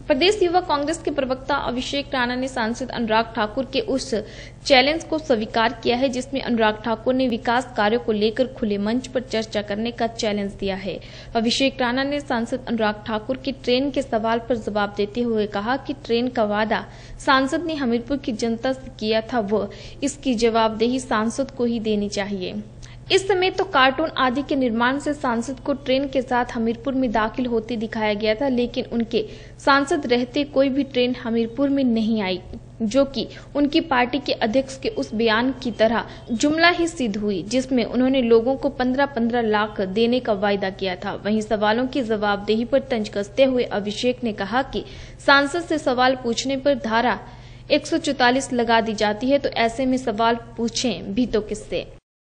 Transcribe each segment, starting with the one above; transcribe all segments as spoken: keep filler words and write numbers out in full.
प्रदेश युवा कांग्रेस के प्रवक्ता अभिषेक राणा ने सांसद अनुराग ठाकुर के उस चैलेंज को स्वीकार किया है जिसमें अनुराग ठाकुर ने विकास कार्यों को लेकर खुले मंच पर चर्चा करने का चैलेंज दिया है। अभिषेक राणा ने सांसद अनुराग ठाकुर की ट्रेन के सवाल पर जवाब देते हुए कहा कि ट्रेन का वादा सांसद ने हमीरपुर की जनता से किया था, वह इसकी जवाबदेही सांसद को ही देनी चाहिए। इस समय तो कार्टून आदि के निर्माण से सांसद को ट्रेन के साथ हमीरपुर में दाखिल होते दिखाया गया था, लेकिन उनके सांसद रहते कोई भी ट्रेन हमीरपुर में नहीं आई, जो कि उनकी पार्टी के अध्यक्ष के उस बयान की तरह जुमला ही सिद्ध हुई जिसमें उन्होंने लोगों को पंद्रह पंद्रह लाख देने का वायदा किया था। वहीं सवालों की जवाबदेही पर तंज कसते हुए अभिषेक ने कहा कि सांसद से सवाल पूछने पर धारा एक सौ चौतालीस लगा दी जाती है, तो ऐसे में सवाल पूछें भी तो किससे।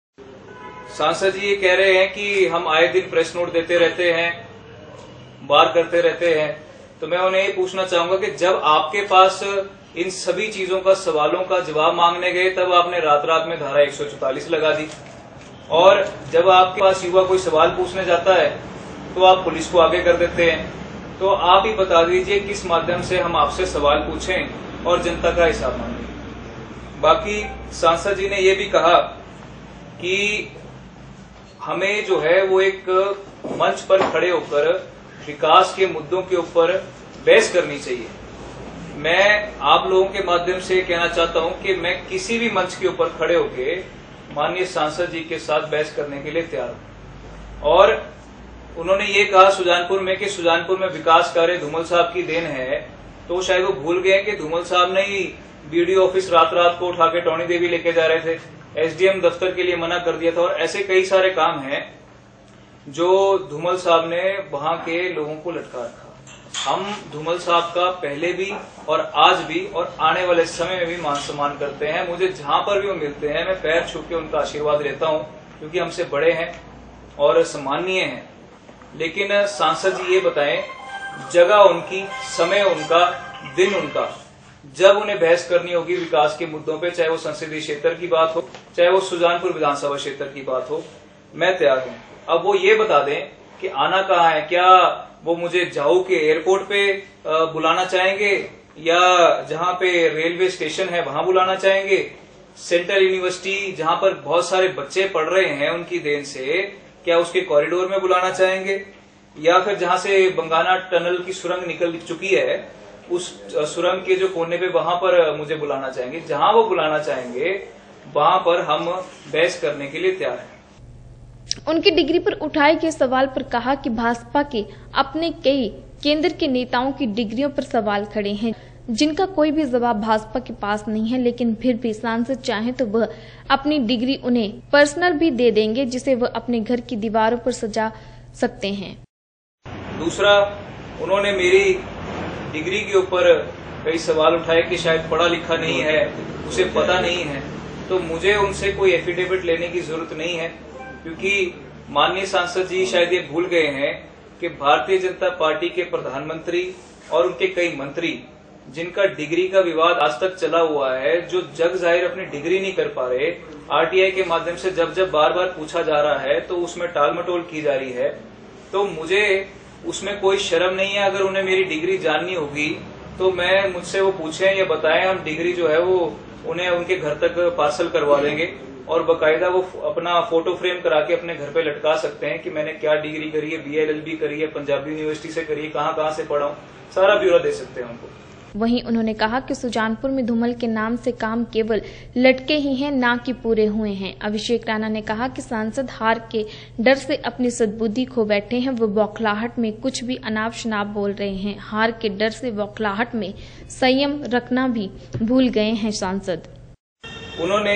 सांसद जी ये कह रहे हैं कि हम आए दिन प्रेस नोट देते रहते हैं, बार करते रहते हैं, तो मैं उन्हें ये पूछना चाहूंगा कि जब आपके पास इन सभी चीजों का सवालों का जवाब मांगने गए तब आपने रात रात में धारा एक सौ चौतालीस लगा दी, और जब आपके पास युवा कोई सवाल पूछने जाता है तो आप पुलिस को आगे कर देते हैं। तो आप ही बता दीजिए किस माध्यम से हम आपसे सवाल पूछें और जनता का हिसाब मांगे। बाकी सांसद जी ने ये भी कहा कि हमें जो है वो एक मंच पर खड़े होकर विकास के मुद्दों के ऊपर बहस करनी चाहिए। मैं आप लोगों के माध्यम से कहना चाहता हूं कि मैं किसी भी मंच के ऊपर खड़े होकर माननीय सांसद जी के साथ बहस करने के लिए तैयार हूं। और उन्होंने ये कहा सुजानपुर में कि सुजानपुर में विकास कार्य धूमल साहब की देन है, तो शायद वो भूल गए कि धूमल साहब ने ही बीडीओ ऑफिस रात रात को उठा के टौणी देवी लेके जा रहे थे, एसडीएम दफ्तर के लिए मना कर दिया था, और ऐसे कई सारे काम हैं जो धूमल साहब ने वहां के लोगों को लटका रखा। हम धूमल साहब का पहले भी और आज भी और आने वाले समय में भी मान सम्मान करते हैं। मुझे जहां पर भी वो मिलते हैं मैं पैर छू के उनका आशीर्वाद लेता हूं, क्योंकि हमसे बड़े हैं और सम्माननीय हैं। लेकिन सांसद जी ये बताएं, जगह उनकी, समय उनका, दिन उनका, जब उन्हें बहस करनी होगी विकास के मुद्दों पे, चाहे वो संसदीय क्षेत्र की बात हो, चाहे वो सुजानपुर विधानसभा क्षेत्र की बात हो, मैं तैयार हूं। अब वो ये बता दें कि आना कहाँ है, क्या वो मुझे जाऊ के एयरपोर्ट पे बुलाना चाहेंगे या जहां पे रेलवे स्टेशन है वहां बुलाना चाहेंगे, सेंट्रल यूनिवर्सिटी जहां पर बहुत सारे बच्चे पढ़ रहे हैं उनकी देन से, क्या उसके कॉरिडोर में बुलाना चाहेंगे, या फिर जहां से बंगाना टनल की सुरंग निकल चुकी है उस सुरंग के जो कोने पे वहां पर मुझे बुलाना चाहेंगे। जहां वो बुलाना चाहेंगे वहां पर हम बहस करने के लिए तैयार हैं। उनकी डिग्री पर उठाए गए सवाल पर कहा कि भाजपा के अपने कई केंद्र के नेताओं की डिग्रियों पर सवाल खड़े हैं जिनका कोई भी जवाब भाजपा के पास नहीं है, लेकिन फिर भी सांसद चाहे तो वह अपनी डिग्री उन्हें पर्सनल भी दे देंगे जिसे वह अपने घर की दीवारों पर सजा सकते हैं। दूसरा, उन्होंने मेरी डिग्री के ऊपर कई सवाल उठाए कि शायद पढ़ा लिखा नहीं है, उसे पता नहीं है, तो मुझे उनसे कोई एफिडेविट लेने की जरूरत नहीं है, क्योंकि माननीय सांसद जी शायद ये भूल गए हैं कि भारतीय जनता पार्टी के प्रधानमंत्री और उनके कई मंत्री जिनका डिग्री का विवाद आज तक चला हुआ है, जो जग जाहिर अपनी डिग्री नहीं कर पा रहे, आरटीआई के माध्यम से जब जब बार बार पूछा जा रहा है तो उसमें टाल मटोल की जा रही है, तो मुझे उसमें कोई शर्म नहीं है। अगर उन्हें मेरी डिग्री जाननी होगी तो मैं मुझसे वो पूछें या बताएं, हम डिग्री जो है वो उन्हें उनके घर तक पार्सल करवा देंगे और बकायदा वो अपना फोटो फ्रेम करा के अपने घर पे लटका सकते हैं कि मैंने क्या डिग्री करी है, बीएलएलबी करी है, पंजाबी यूनिवर्सिटी से करी है, कहाँ कहाँ से पढ़ा हूँ, सारा ब्यौरा दे सकते हैं उनको। वहीं उन्होंने कहा कि सुजानपुर में धूमल के नाम से काम केवल लटके ही हैं, ना कि पूरे हुए हैं। अभिषेक राणा ने कहा कि सांसद हार के डर से अपनी सद्बुद्धि खो बैठे हैं, वो बौखलाहट में कुछ भी अनाप शनाप बोल रहे हैं। हार के डर से बौखलाहट में संयम रखना भी भूल गए हैं सांसद। उन्होंने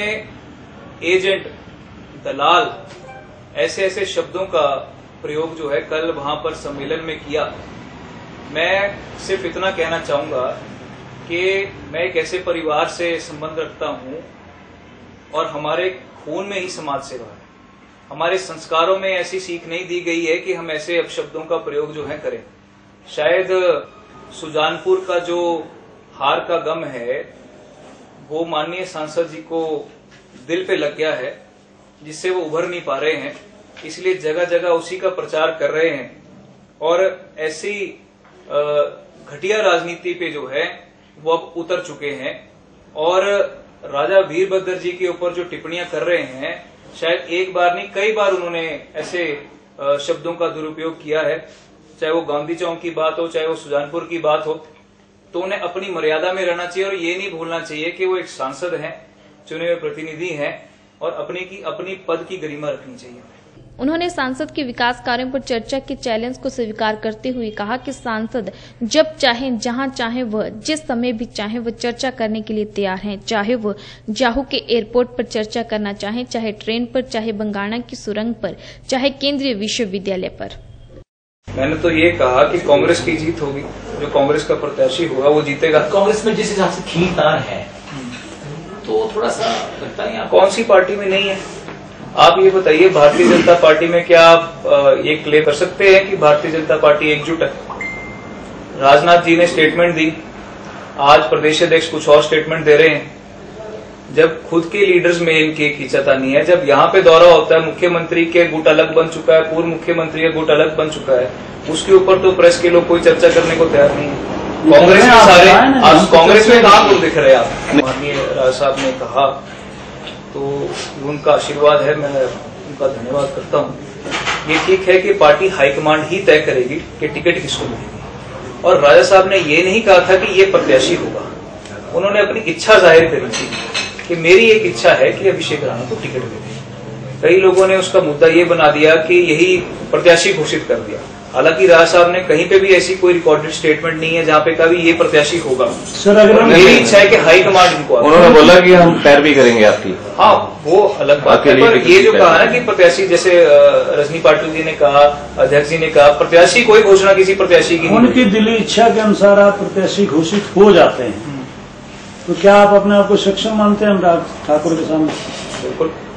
एजेंट, दलाल, ऐसे ऐसे शब्दों का प्रयोग जो है कल वहां पर सम्मेलन में किया। मैं सिर्फ इतना कहना चाहूंगा कि मैं एक ऐसे परिवार से संबंध रखता हूं और हमारे खून में ही समाज सेवा है। हमारे संस्कारों में ऐसी सीख नहीं दी गई है कि हम ऐसे अपशब्दों का प्रयोग जो है करें। शायद सुजानपुर का जो हार का गम है वो माननीय सांसद जी को दिल पे लग गया है, जिससे वो उभर नहीं पा रहे हैं, इसलिए जगह जगह उसी का प्रचार कर रहे हैं। और ऐसी घटिया राजनीति पे जो है वो अब उतर चुके हैं और राजा वीरभद्र जी के ऊपर जो टिप्पणियां कर रहे हैं, शायद एक बार नहीं कई बार उन्होंने ऐसे शब्दों का दुरुपयोग किया है, चाहे वो गांधी चौक की बात हो, चाहे वो सुजानपुर की बात हो, तो उन्हें अपनी मर्यादा में रहना चाहिए और ये नहीं भूलना चाहिए कि वो एक सांसद हैं, चुने हुए प्रतिनिधि हैं और अपने की अपनी पद की गरिमा रखनी चाहिए। उन्होंने सांसद के विकास कार्यों पर चर्चा के चैलेंज को स्वीकार करते हुए कहा कि सांसद जब चाहे, जहां चाहे, वह जिस समय भी चाहे वह चर्चा करने के लिए तैयार हैं, चाहे वह जाहू के एयरपोर्ट पर चर्चा करना चाहे, चाहे ट्रेन पर, चाहे बंगाणा की सुरंग पर, चाहे केंद्रीय विश्वविद्यालय पर। मैंने तो ये कहा कि कांग्रेस की जीत होगी, जो कांग्रेस का प्रत्याशी होगा वो जीतेगा। कांग्रेस में जिस हिसाब से खींचतान है तो थोड़ा सा लगता है कौन सी पार्टी में नहीं है। आप ये बताइए, भारतीय जनता पार्टी में क्या आप ये क्लेम कर सकते हैं कि भारतीय जनता पार्टी एकजुट है? राजनाथ जी ने स्टेटमेंट दी, आज प्रदेश अध्यक्ष कुछ और स्टेटमेंट दे रहे हैं। जब खुद के लीडर्स में इनकी खींचातानी है, जब यहाँ पे दौरा होता है, मुख्यमंत्री के गुट अलग बन चुका है, पूर्व मुख्यमंत्री का गुट अलग बन चुका है, उसके ऊपर तो प्रेस के लोग कोई चर्चा करने को तैयार नहीं है। कांग्रेस में सारे आज कांग्रेस में कहाँ लोग दिख रहे हैं आप? माननीय राज साहब ने कहा तो उनका आशीर्वाद है, मैं उनका धन्यवाद करता हूं। ये ठीक है कि पार्टी हाईकमांड ही तय करेगी कि टिकट किसको मिलेगी, और राजा साहब ने ये नहीं कहा था कि ये प्रत्याशी होगा, उन्होंने अपनी इच्छा जाहिर करी थी कि मेरी एक इच्छा है कि अभिषेक राणा को टिकट मिले। कई लोगों ने उसका मुद्दा ये बना दिया कि यही प्रत्याशी घोषित कर दिया, हालांकि राज साहब ने कहीं पे भी ऐसी कोई रिकॉर्डेड स्टेटमेंट नहीं है जहाँ पे कभी ये प्रत्याशी होगा। सर अगर मेरी इच्छा है कि हाईकमांड इनको, उन्होंने बोला कि हम पैरवी करेंगे आपकी। हाँ, वो अलग बात है, पर ये जो कहा ना कि प्रत्याशी, जैसे रजनी पाटिल जी ने कहा, अध्यक्ष जी ने कहा, प्रत्याशी कोई घोषणा किसी प्रत्याशी की, उनकी दिली इच्छा के अनुसार आप प्रत्याशी घोषित हो जाते हैं, तो क्या आप अपने आप को सक्षम मानते हैं अनुराग ठाकुर के सामने? बिल्कुल।